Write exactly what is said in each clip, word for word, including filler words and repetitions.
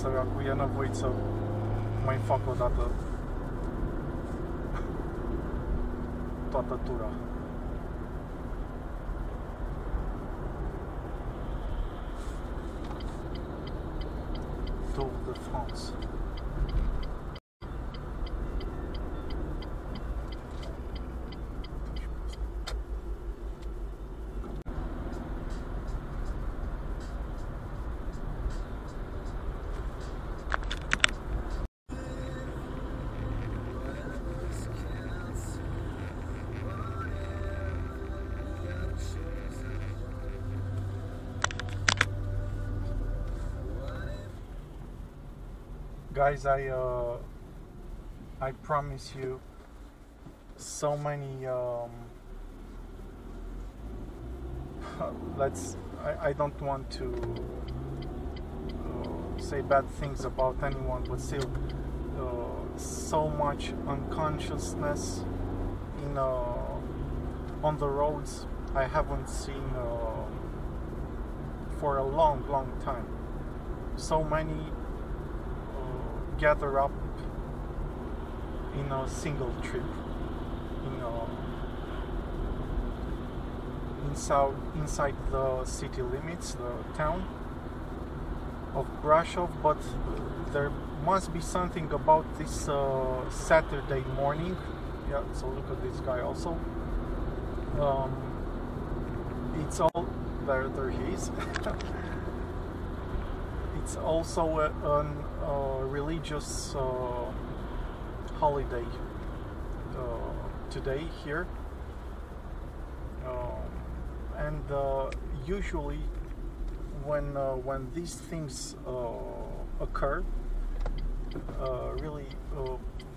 săracul, e nevoit să mai fac o dată toată tura. Tour de France. Guys, I uh, I promise you so many um, let's I, I don't want to uh, say bad things about anyone, but still uh, so much unconsciousness in uh, on the roads I haven't seen uh, for a long long time. So many gather up in a single trip, you know, inside inside the city limits, the town of Brasov. But there must be something about this uh, Saturday morning. Yeah, so look at this guy also. Um, it's all there. There he is. It's also a, an uh, religious uh, holiday uh, today here, um, and uh, usually when uh, when these things uh, occur, uh, really uh,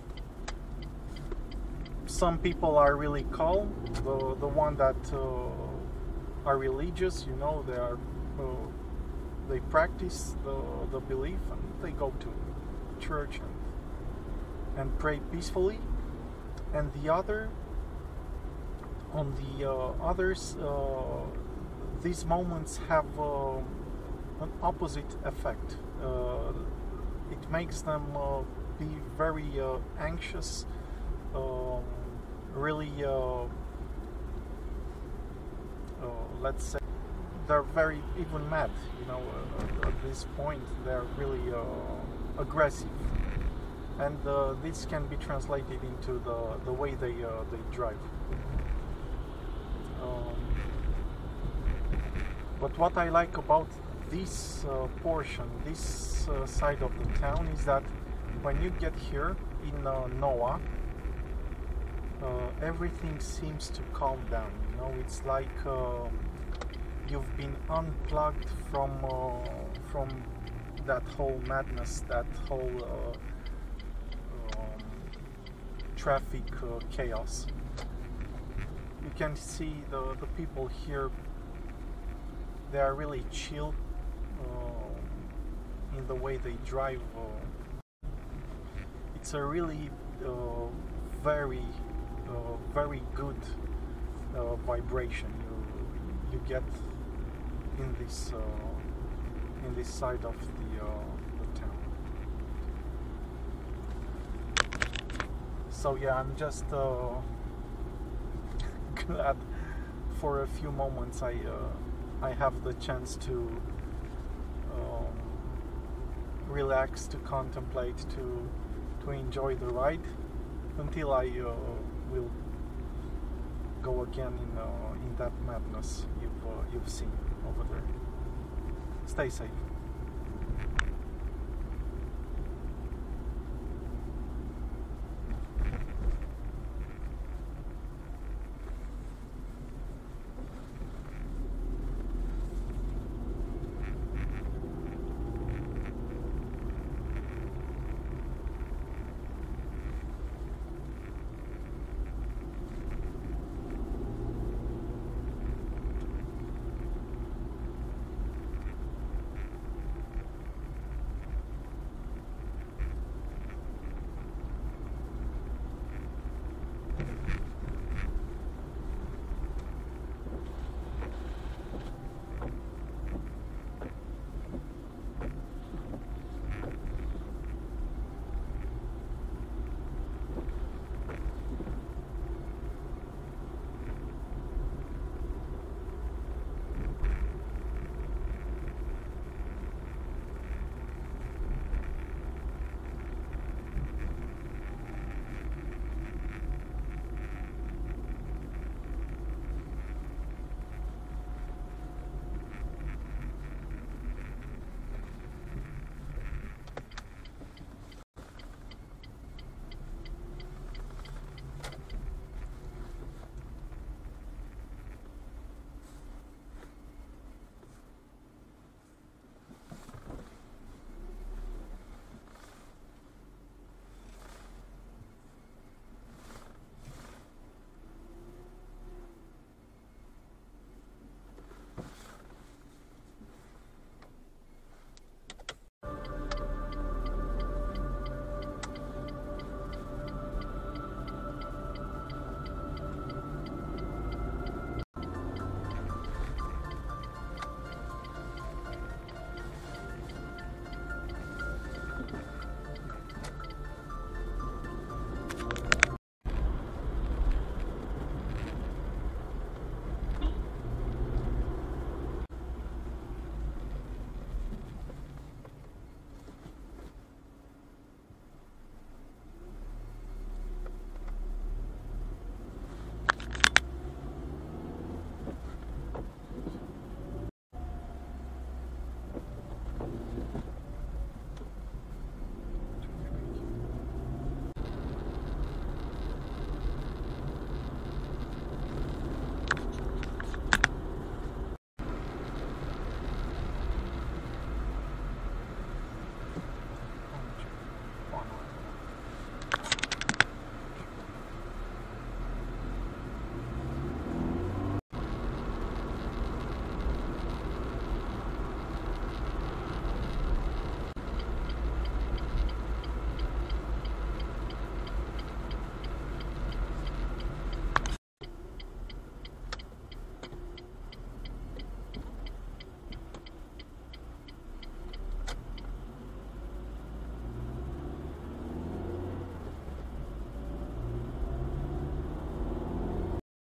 some people are really calm. The the one that uh, are religious, you know, they are. Uh, They practice the, the belief, and they go to church and, and pray peacefully. And the other, on the uh, others, uh, these moments have uh, an opposite effect. Uh, it makes them uh, be very uh, anxious, um, really, uh, uh, let's say, they're very even mad, you know, uh, at this point they're really uh, aggressive, and uh, this can be translated into the, the way they uh, they drive. Um, but what I like about this uh, portion, this uh, side of the town, is that when you get here in uh, Noua, uh, everything seems to calm down, you know, it's like uh, you've been unplugged from uh, from that whole madness, that whole uh, um, traffic uh, chaos. You can see the, the people here, they are really chill uh, in the way they drive. Uh, it's a really uh, very uh, very good uh, vibration you, you get in this uh, in this side of the, uh, the town. So yeah, I'm just uh, glad for a few moments I uh, I have the chance to um, relax, to contemplate, to to enjoy the ride until I uh, will go again in uh, in that madness you've uh, you've seen over there. Stay safe.